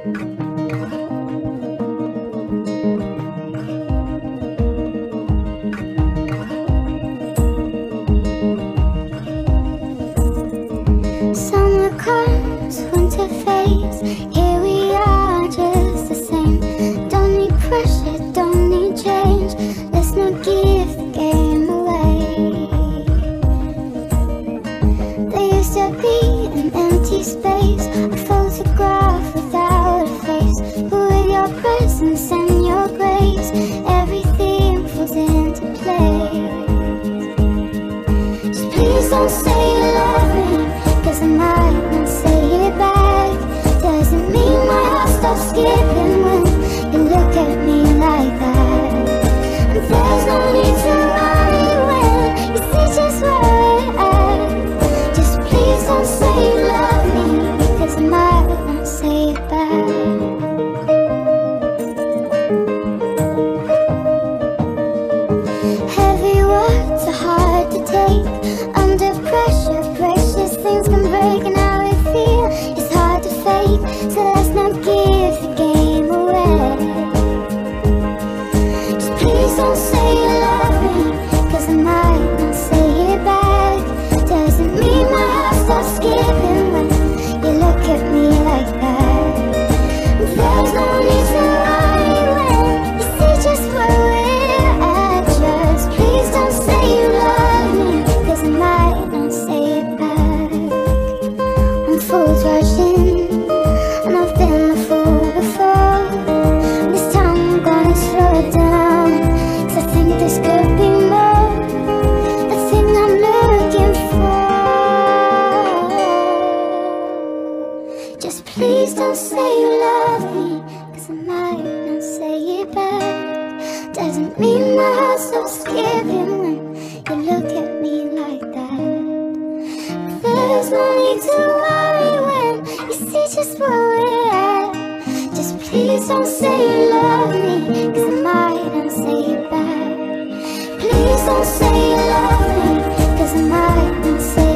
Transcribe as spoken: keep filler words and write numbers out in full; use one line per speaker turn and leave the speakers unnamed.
Summer comes, winter fades. Here we are, just the same. Don't need pressure, don't need change. Let's not give the game away. There used to be an empty space, a photograph without a face. But with your presence and your grace, everything falls into place. Just please don't say you love me, 'cause I might not say it back. Doesn't mean my heart stops skipping when you look at me like that. And there's no need to worry when you see just where we're at. Just please don't say you love me, 'cause I might not say it back. Heavy words are hard to take. Under pressure, precious things can break. And how we feel is hard to fake. So let's not give the game away. Just please don't say you love me, 'cause I might not say it back. Doesn't mean my heart stops skipping when you look at me like that. There's no need to worry when you see just where we're at. Just please don't say you love me, 'cause I might not say it back. I'm full rushing, and I've been a fool before. This time I'm gonna slow it down, 'cause I think this could be more, the thing I'm looking for. Just please don't say you love me, 'cause I might not say it back. Doesn't mean my heart stops skipping when you look at me like that. There's no need to worry when you see just where we're at. Just please don't say you love me, 'cause I might not say it back. Please don't say you love me, 'cause I might not say